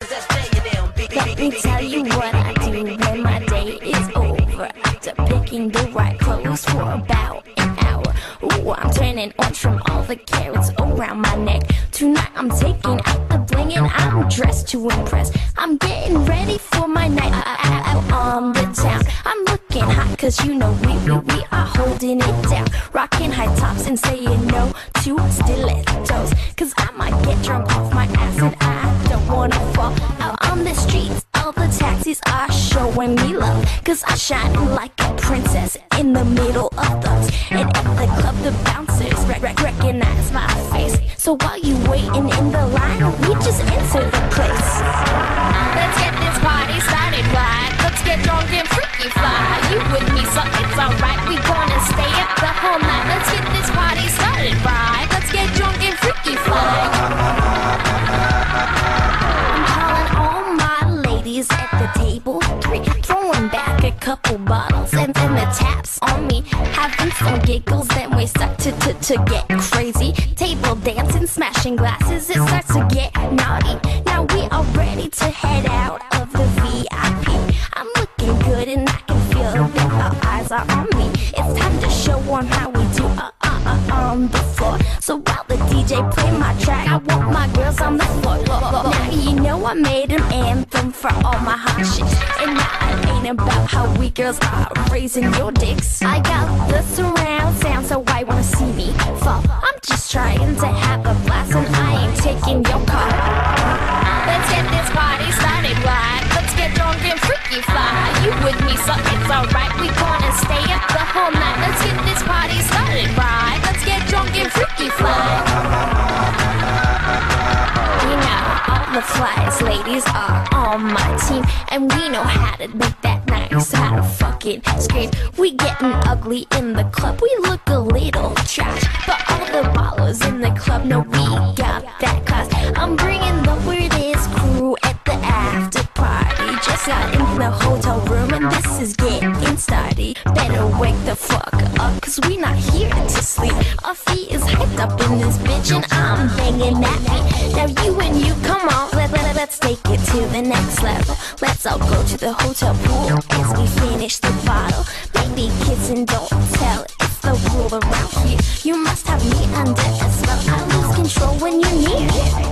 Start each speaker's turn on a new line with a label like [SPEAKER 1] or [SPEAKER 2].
[SPEAKER 1] Let me tell you what I do when my day is over. After picking the right clothes for about an hour. Ooh, I'm turning orange from all the carrots around my neck. Tonight I'm taking out the bling and I'm dressed to impress. I'm getting ready for my night out on the town. I'm looking hot cause you know we are holding it down. Rocking high tops and saying no to stilettos. Cause I might get drunk off my ass and I don't wanna fall out on the streets. All the taxis are showing me love. Cause I'm shining like a princess in the middle of thugs. And at the club the bouncers recognize my face. So while you waiting in the line, we just enter the place. Let's get this party started right. Let's get drunk and freaky fly. You with me so it's alright. We gonna stay up the whole night. Let's get this party started right. Let's get drunk and freaky fly. I'm calling all my ladies at the table 3, throwing back a couple bottles and then the taps on me, having some giggles. Then we start to get crazy, table dancing, smashing glasses. It starts to get naughty. Now we are ready to head out of the VIP. I'm looking good and I can feel that our eyes are on me. It's time to show 'em how we do on the floor. So while the DJ play my track, I want my girls on the floor. Now you know I made an anthem for all my hot chicks. And now it ain't about how we girls are raising your dicks. I got the surround sound, so why wanna see me fall? I'm just trying to have a blast and I ain't taking your call. Let's get this party started right. Let's get drunk and freaky fly. You with me so it's alright. We gonna stay up the whole night. Let's get this party started right. Let's get drunk and freaky fly. You know, all the flyest ladies are on my team. And we know how to make that nice, how to fucking scream. We getting ugly in the club, we look a little trash. But all the ballers in the club know we got that class. I'm bringing the weirdest crew at the after party. Just got in the hotel room and this is getting started. Better wake the fuck up cause we not here to sleep. Our feet is hyped up in this bitch and I'm banging that beat. Now you and you, come on, let's take it to the next level. Let's all go to the hotel pool as we finish the bottle. Maybe kiss and don't tell, it's the rule around here. You must have me under a spell, I lose control when you're near.